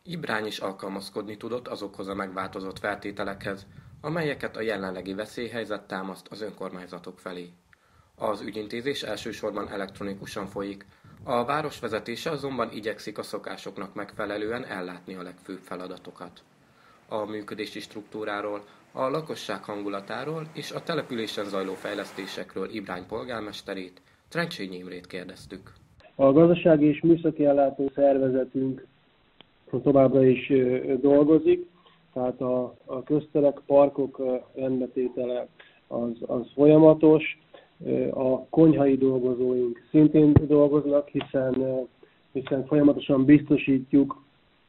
Ibrány is alkalmazkodni tudott azokhoz a megváltozott feltételekhez, amelyeket a jelenlegi veszélyhelyzet támaszt az önkormányzatok felé. Az ügyintézés elsősorban elektronikusan folyik, a város vezetése azonban igyekszik a szokásoknak megfelelően ellátni a legfőbb feladatokat. A működési struktúráról, a lakosság hangulatáról és a településen zajló fejlesztésekről Ibrány polgármesterét, Trencsényi Imrét kérdeztük. A gazdasági és műszaki ellátó szervezetünk továbbra is dolgozik, tehát a közterek, parkok rendbetétele az folyamatos. A konyhai dolgozóink szintén dolgoznak, hiszen folyamatosan biztosítjuk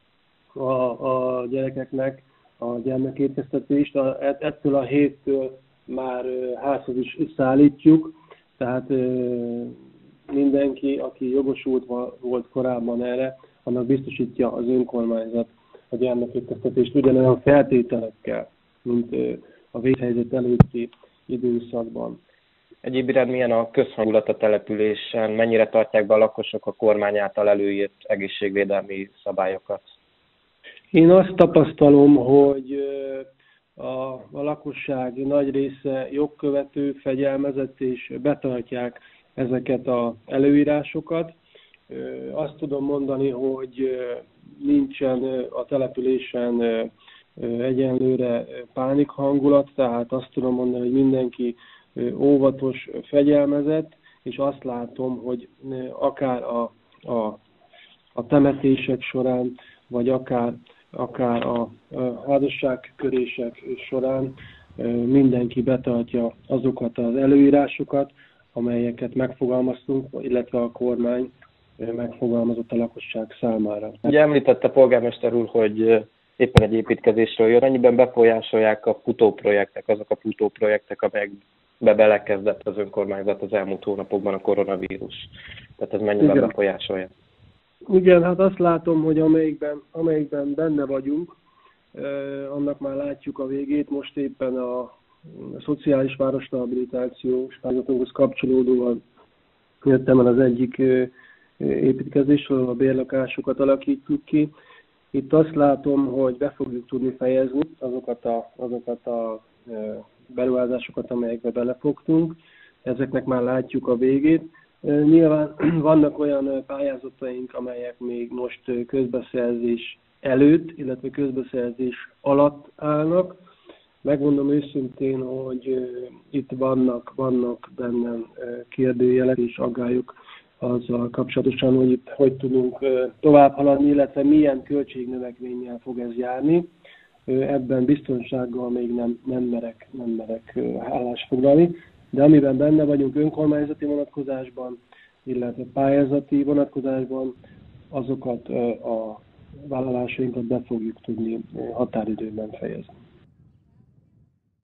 a gyerekeknek a gyermekétkeztetést. Ettől a héttől már házhoz is szállítjuk, tehát mindenki, aki jogosult volt korábban erre, annak biztosítja az önkormányzat a gyermekétkeztetést ugyanolyan feltételekkel, mint a vészhelyzet előtti időszakban. Egyéb iránt milyen a közhangulat a településen, mennyire tartják be a lakosok a kormány által előírt egészségvédelmi szabályokat? Én azt tapasztalom, hogy a lakosság nagy része jogkövető, fegyelmezett és betartják ezeket az előírásokat. Azt tudom mondani, hogy nincsen a településen egyenlőre pánik hangulat, tehát azt tudom mondani, hogy mindenki óvatos, fegyelmezett, és azt látom, hogy akár a temetések során, vagy akár a házasságkörések során mindenki betartja azokat az előírásokat, amelyeket megfogalmaztunk, illetve a kormány megfogalmazott a lakosság számára. Ugye említette polgármester úr, hogy éppen egy építkezésről jön. Mennyiben befolyásolják a futóprojektek, azok a futóprojektek, amelyekbe belekezdett az önkormányzat az elmúlt hónapokban a koronavírus? Tehát ez mennyiben Igen. befolyásolja? Igen, hát azt látom, hogy amelyikben benne vagyunk, annak már látjuk a végét. Most éppen a szociális városrehabilitációs pályázatunkhoz kapcsolódóan jöttem el az egyik építkezésről, a bérlakásokat alakítjuk ki. Itt azt látom, hogy be fogjuk tudni fejezni azokat a beruházásokat, amelyekbe belefogtunk. Ezeknek már látjuk a végét. Nyilván vannak olyan pályázataink, amelyek még most közbeszerzés előtt, illetve közbeszerzés alatt állnak. Megmondom őszintén, hogy itt vannak bennem kérdőjelek és aggályok azzal kapcsolatosan, hogy itt hogy tudunk tovább haladni, illetve milyen költségnövekménnyel fog ez járni. Ebben biztonsággal még nem merek állást foglalni, de amiben benne vagyunk önkormányzati vonatkozásban, illetve pályázati vonatkozásban, azokat a vállalásainkat be fogjuk tudni határidőben fejezni.